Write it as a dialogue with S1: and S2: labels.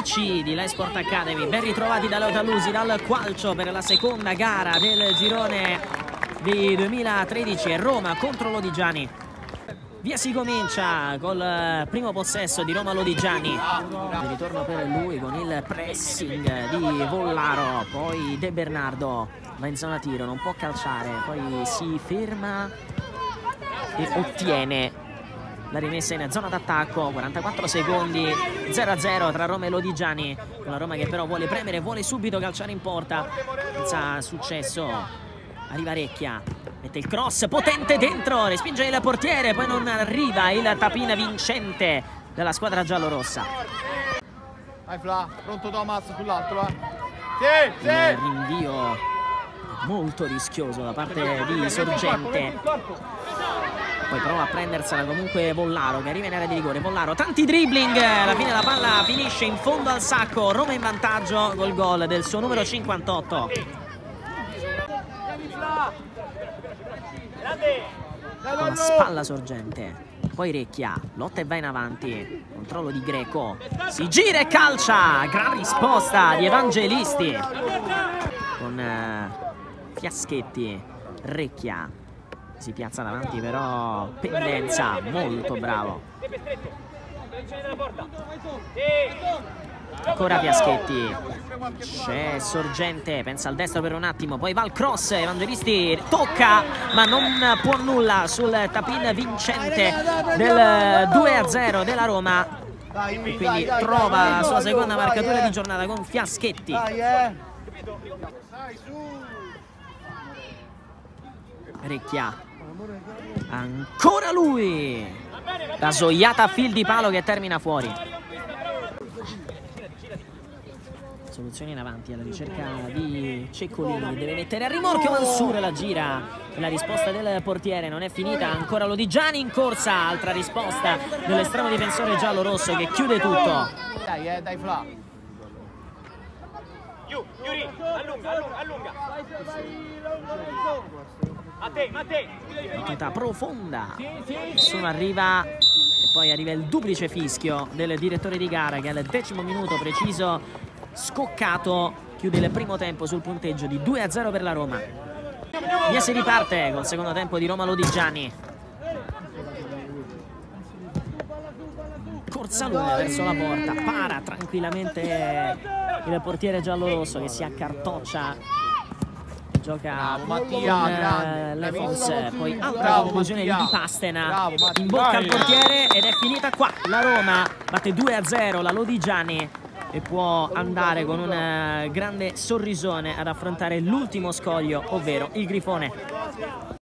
S1: amici di l'Esport Academy, ben ritrovati da Talusi, dal Qualcio per la seconda gara del girone di 2013 e Roma contro Lodigiani. Via si comincia col primo possesso di Roma Lodigiani. Il ritorno per lui con il pressing di Vollaro, poi De Bernardo va in zona tiro, non può calciare, poi si ferma e ottiene la rimessa in zona d'attacco. 44 secondi, 0-0 tra Roma e Lodigiani. Una Roma che però vuole premere, vuole subito calciare in porta, senza successo. Arriva Recchia, mette il cross potente dentro, respinge il portiere, poi non arriva il tapin vincente della squadra giallorossa.
S2: Vai Fla, pronto Thomas sull'altro,
S1: Sì. Il rinvio molto rischioso da parte di Sorgente. Poi prova a prendersela comunque Vollaro, che arriva in area di rigore. Vollaro, tanti dribbling, alla fine la palla finisce in fondo al sacco. Roma in vantaggio col gol del suo numero 58. Con la spalla Sorgente, poi Recchia, lotta e va in avanti, controllo di Greco, si gira e calcia, gran risposta di Evangelisti con Fiaschetti. Recchia si piazza davanti, però Pendenza molto bravo. Ancora Fiaschetti, c'è Sorgente, pensa al destro per un attimo, poi va al cross, Evangelisti tocca ma non può nulla sul tapin vincente del 2-0 della Roma, e quindi trova la sua seconda marcatura di giornata con Fiaschetti. Recchia, ancora lui, la soiata a fil di palo che termina fuori. Soluzione in avanti alla ricerca di Ceccolini, che deve mettere a rimorchio Mansur, la gira e la risposta del portiere non è finita. Ancora Lodigiani in corsa, altra risposta dell'estremo difensore giallo-rosso che chiude tutto.
S2: Dai Fla.
S3: Yuri, allunga. A te.
S1: Battuta profonda, nessuno arriva, e poi arriva il duplice fischio del direttore di gara, che al 10° minuto preciso, scoccato, chiude il primo tempo sul punteggio di 2-0 per la Roma. Via si riparte col secondo tempo di Roma Lodigiani. Corsa lunga verso la porta, para tranquillamente il portiere giallorosso che si accartoccia, gioca con Lefons, poi altra conclusione di Pastena, in bocca al portiere, ed è finita qua. La Roma batte 2-0 la Lodigiani e può andare con un grande sorrisone ad affrontare l'ultimo scoglio, ovvero il Grifone.